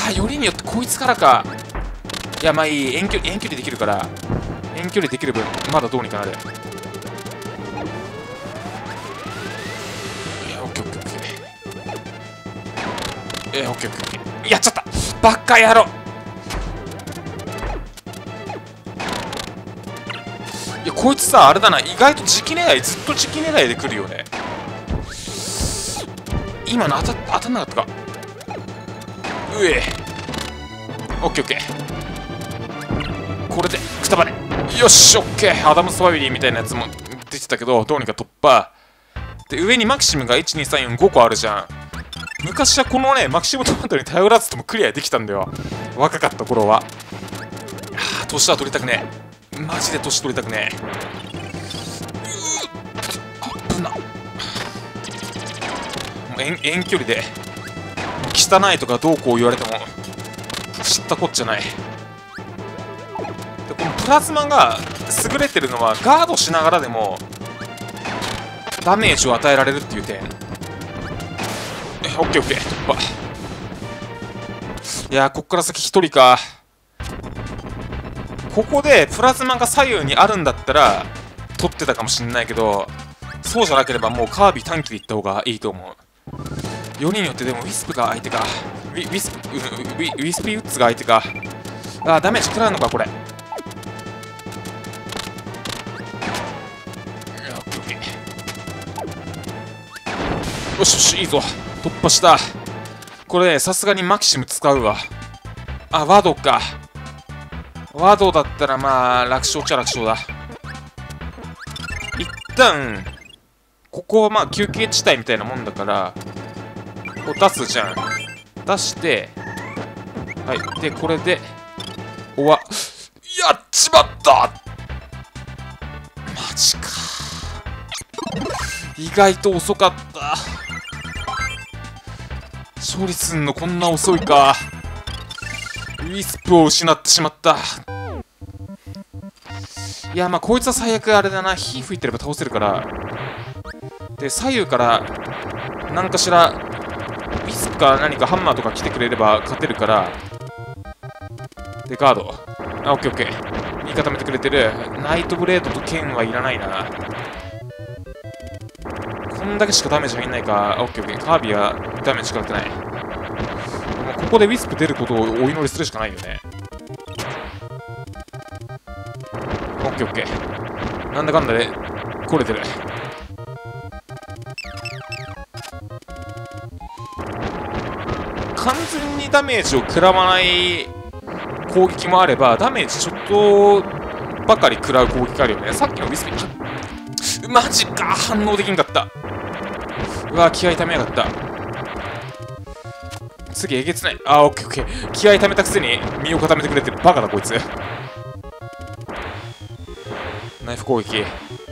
あ、よりによってこいつからか。いや、まあいい。遠距離できるから。遠距離できる分、まだどうにかなる。いや、オッケーオッケーオッケー。オッケーオッケーオッケー。やっちゃった。バカ野郎。いや、こいつさ、あれだな。意外と直狙い、ずっと直狙いで来るよね。今の当たんなかったか。うえ。オッケーオッケー。これでくたばれ。よし、オッケー。アダムスファミリーみたいなやつも出てたけど、どうにか突破。で、上にマキシムが1、2、3、4、5個あるじゃん。昔はこのね、マキシムトマトに頼らずともクリアできたんだよ。若かった頃は。年は取りたくねえ。マジで年取りたくねえ。危な。もう遠距離で汚いとかどうこう言われても知ったこっちゃない。で、このプラズマが優れてるのはガードしながらでもダメージを与えられるっていう点。オッケーオッケー、突破。いやー、こっから先1人か。ここでプラズマが左右にあるんだったら取ってたかもしんないけど、そうじゃなければもうカービィ短期でいった方がいいと思う。4人によってでもウィスプが相手か。ウィスピーウッズが相手か。あー、ダメージ食らうのかこれ。よしよし、いいぞ。突破した。これね、さすがにマキシム使うわ。あ、ワドか。ワドだったらまあ、楽勝っちゃ楽勝だ。一旦、ここはまあ休憩地帯みたいなもんだから、こう出すじゃん。出して、はい。で、これで、やっちまった。マジか。意外と遅かった。勝利すんのこんな遅いか。ウィスプを失ってしまった。いや、まあこいつは最悪あれだな。火吹いてれば倒せるから。で、左右から何かしらウィスプか何かハンマーとか来てくれれば勝てるから。で、ガード。あ、オッケーオッケー。味方めてくれてる。ナイトブレードと剣はいらないな。こんだけしかダメージ入んないか。オッケーオッケー。カービィはダメージ食らってない。もうここでウィスプ出ることをお祈りするしかないよね。オッケーオッケー。なんだかんだで来れてる。完全にダメージを食らわない攻撃もあれば、ダメージちょっとばかり食らう攻撃があるよね。さっきのウィスプ、マジか、反応できんかった。うわ、気合溜めやがった。次、えげつない。あ、オッケーオッケー。気合溜めたくせに身を固めてくれてる。バカだ、こいつ。ナイフ攻撃。よ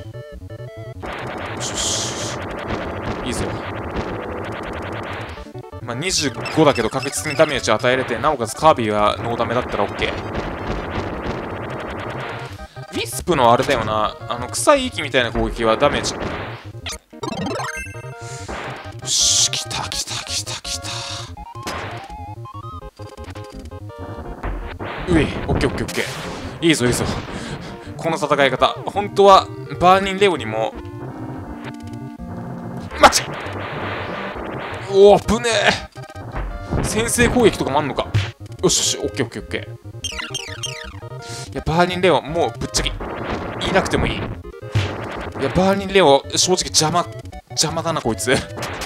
しよし。いいぞ。まあ、25だけど確実にダメージ与えれて、なおかつカービィはノーダメだったら OK。ウィスプのあれだよな。臭い息みたいな攻撃はダメージ。よし、来た来た来た来た。うい、オッケーオッケーオッケー。いいぞいいぞ。この戦い方。本当は、バーニンレオにも、待ちおお、危ねえ。先制攻撃とかもあんのか。よしよし、オッケーオッケーオッケー。いや、バーニンレオ、もうぶっちゃけ、いなくてもいい。いや、バーニンレオ、正直邪魔だな、こいつ。オッ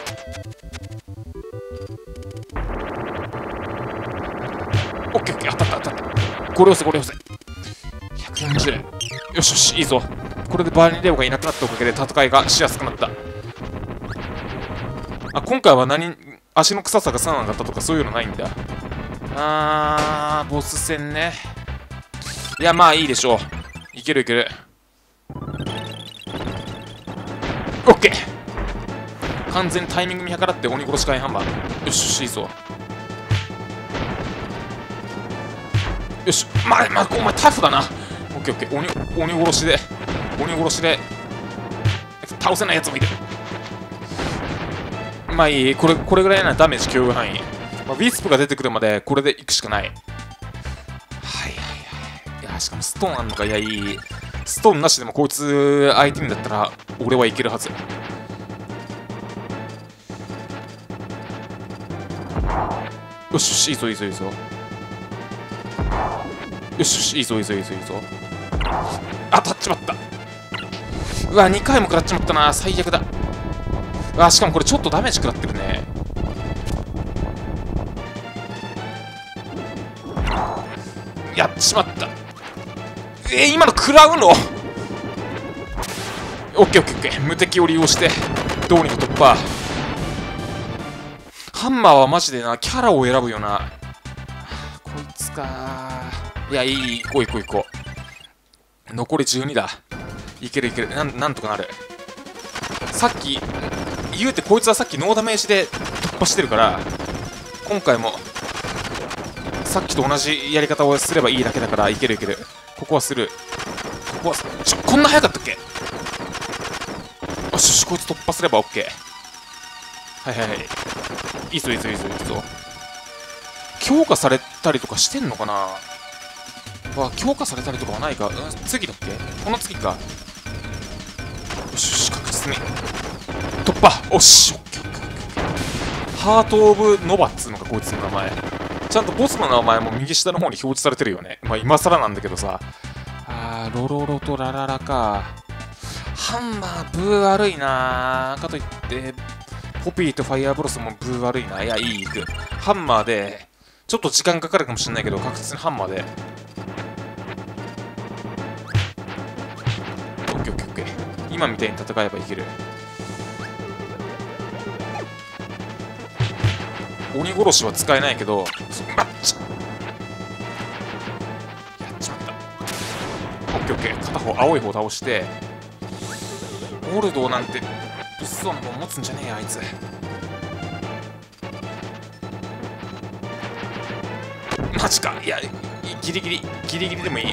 ケーオッケー、当たった当たった。これ押せ、これ押せ。140。よしよし、いいぞ。これでバーニンレオがいなくなったおかげで戦いがしやすくなった。あ、今回は足の臭さがさなかったとかそういうのないんだ。ボス戦ね。いや、まあいいでしょう。いけるいける。オッケー。完全にタイミング見計らって鬼殺し火炎ハンマー。よしよし、いいぞ。よし、お前タフだな。オッケーオッケー。鬼殺しで倒せないやつもいる。まあいい、これぐらいならダメージ共有範囲。 まあ、ウィスプが出てくるまでこれで行くしかない。はいはいはい。いや、しかもストーンあんのか。いや、いい。ストーンなしでもこいつ相手にだったら俺はいけるはず。よしよし、いいぞいいぞいいぞ。よしよし、いいぞいいぞいいぞいいぞ。当たっちまった。うわ、2回も食らっちまったな。最悪だ。うわ、しかもこれちょっとダメージ食らってるね。やっちまった。今の食らうの？オッケーオッケーオッケー。無敵を利用してどうにか突破。ハンマーはマジでな、キャラを選ぶよな。こいつか。いや、いい、行こう行こう行こう。残り12だ。いけるいける。なんとかなる。さっき、言うてこいつはさっきノーダメージで突破してるから、今回も、さっきと同じやり方をすればいいだけだから、いけるいける。ここはする。ここは、こんな早かったっけ？よしよし、こいつ突破すれば OK。はいはいはい。いいぞいいぞいいぞいいぞ。強化されたりとかしてんのかな。強化されたりとかはないか。次だっけ？この次か。よしよし、確実に突破。おし、オッケーオッケーオッケー。ハート・オブ・ノバっつうのか、こいつの名前。ちゃんとボスの名前も右下の方に表示されてるよね。まあ今更なんだけどさ。ロロロとラララか。ハンマーブー悪いな。かといってポピーとファイアーブロスもブー悪いな。いや、いい、いく。ハンマーでちょっと時間かかるかもしれないけど、確実にハンマーで。オッケーオッケーオッケー。今みたいに戦えばいける。鬼殺しは使えないけど、やっちまった。オッケーオッケー。片方、青い方倒して、ゴールドなんて嘘のもん持つんじゃねえよ、あいつ。マジか。いや、ギリギリでもいい。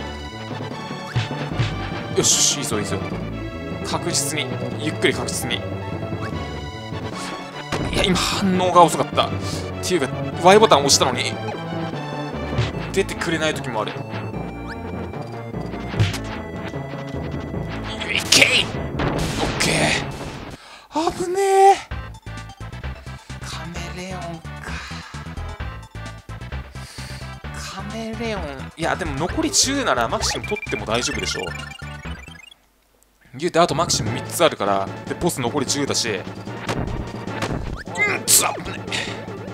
よし、いいぞいいぞ。確実に、ゆっくり確実に。いや、今反応が遅かった。っていうか、Y ボタン押したのに出てくれない時もある。いけい！オッケー。危ねえ。カメレオンか。カメレオン。いや、でも残り10ならマキシム取っても大丈夫でしょ。言うてあとマキシム3つあるから。で、ボス残り10だし。危ねえ。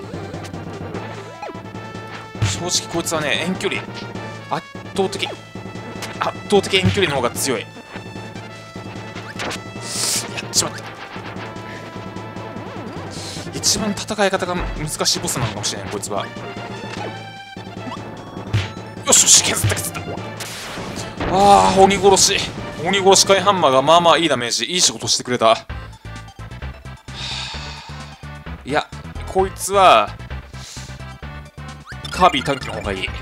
正直こいつはね、遠距離圧倒的遠距離の方が強い。やっちまった。一番戦い方が難しいボスなのかもしれない、こいつは。よしよし、削った鬼殺し火炎ハンマーがまあまあいいダメージ、いい仕事してくれた。いや、こいつはカービィ短期の方がいい。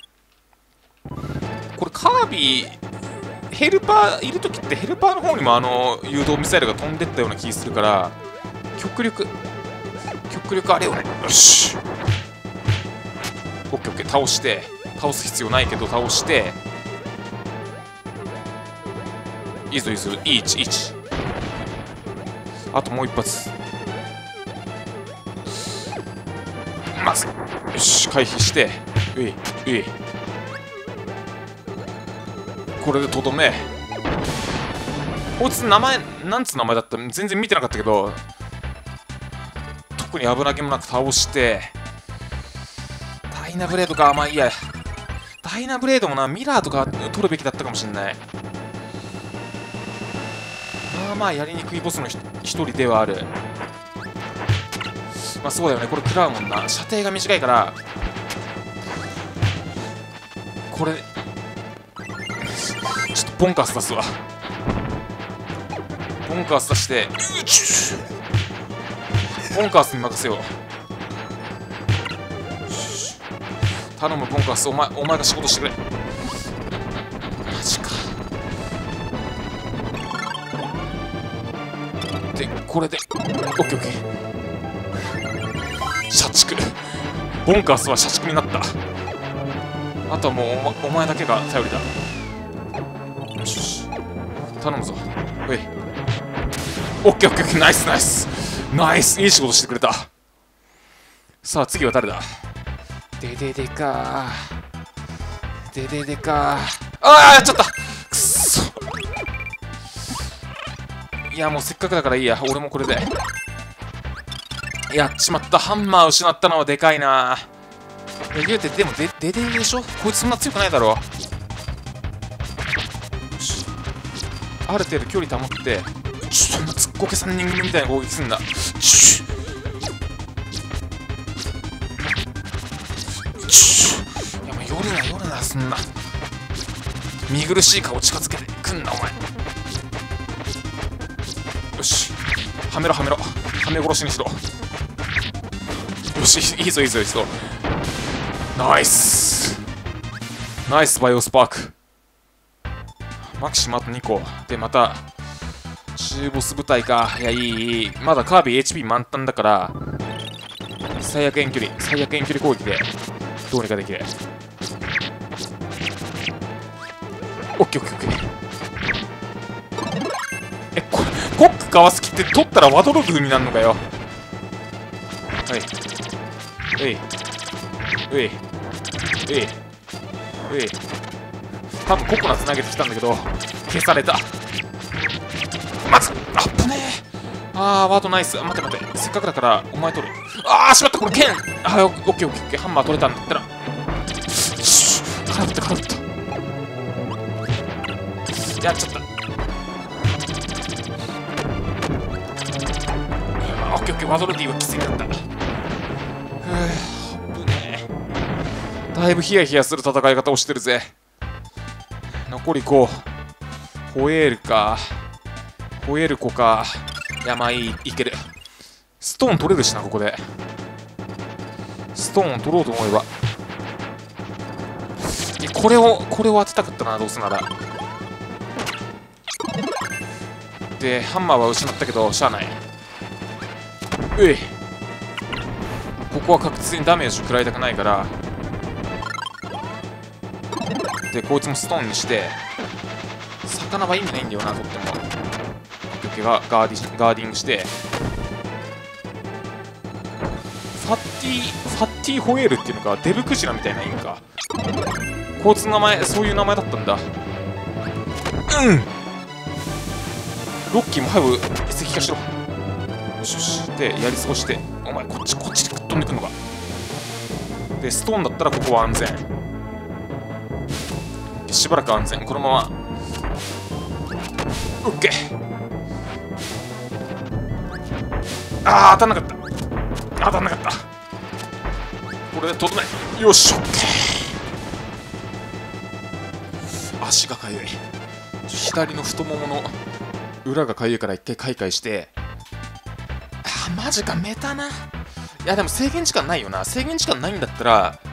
これカービィヘルパーいるときってヘルパーの方にも誘導ミサイルが飛んでったような気するから、極力あれよね。よし、オッケーオッケー。倒す必要ないけど倒して、いいぞいいぞ。いい位置。あともう一発。まずよし、回避して、これでとどめ。こいつ名前なんつう名前だった全然見てなかったけど、特に危なげもなく倒して、ダイナブレードか。まあいいや。ダイナブレードもな、ミラーとか取るべきだったかもしれない。まあやりにくいボスの一人ではある。まあそうだよね、これ食らうもんな。射程が短いから、これちょっとボンカース出すわ。ボンカース出して、ボンカースに任せよう。頼むボンカース、お前が仕事してくれ。マジか。でこれでオッケーオッケー。社畜ボンカースは社畜になった。あとはもうお前だけが頼りだ。よしよし、頼むぞ。おい、オッケーオッケーオッケー、ナイスナイスナイス、いい仕事してくれた。さあ次は誰だ。でででかー、でででかー。ああ、やっちゃった。くっそ。いやもうせっかくだからいいや、俺もこれでやっちまった。ハンマー失ったのはでかいな。言うてでもででしょ、こいつそんな強くないだろ。よし、ある程度距離保って、そんなつっこけ3人組みたいな攻撃すんだ。いやもう夜なそんな見苦しい顔近づけてくんなお前。よし、はめろはめろ、はめ殺しにしろ。よし、いいぞいいぞいいぞ。ナイスナイスバイオスパーク。マキシムあと2個で、また中ボス部隊か。いや、いい、まだカービィ HP 満タンだから、最悪遠距離攻撃でどうにかできる。オッケーオッケーオッケー。これコックかわす気って取ったらワドログになるのかよ。はい、えいえいえいえい。多分ココナつなげてきたんだけど消された。まずあっぶねえ。あー、ワードナイス。待て待て、せっかくだからお前取る。あーしまった、これ剣。あー、オッケーオッケーオッケー、ハンマー取れたんだったら。空振った空振った、やっちゃった。オッケーオッケー、ワドルディはきついんだった。だいぶヒヤヒヤする戦い方をしてるぜ。残り5。ホエールか。ホエール子か。いや、まあいい、いける。ストーン取れるしな、ここで。ストーンを取ろうと思えば。これを当てたかったな、どうせなら。で、ハンマーは失ったけど、しゃあない。うい。ここは確実にダメージを食らいたくないから。で、こいつもストーンにして、魚は意味ないんだよな、とっても。ガーディングして、ファッティホエールっていうのか、デブクジラみたいな意味か。こいつの名前、そういう名前だったんだ。うん、ロッキーも早く石化しろ。よしよし。で、やり過ごして、お前こっちで飛んでくんのか。で、ストーンだったらここは安全。しばらく安全。このままオッケー。あー、当たんなかった。当たんなかった。これで飛べない。よし、オッケー。足がかゆい。左の太ももの裏がかゆいから一回開会して。あー、マジか、メタな。いやでも制限時間ないよな。制限時間ないんだったら